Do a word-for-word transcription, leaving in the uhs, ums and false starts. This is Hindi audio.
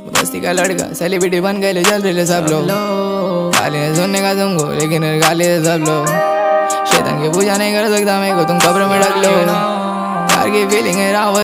बस्ती का लड़का सेलिब्रिटी बन गए जल रहे सब लोग। गाली सुनने का तुमको लेकिन गाली सब लोग। शैतान की पूजा नहीं कर सकता मेरे को तुम कब्र में रख लो। प्यार की फीलिंग है रावत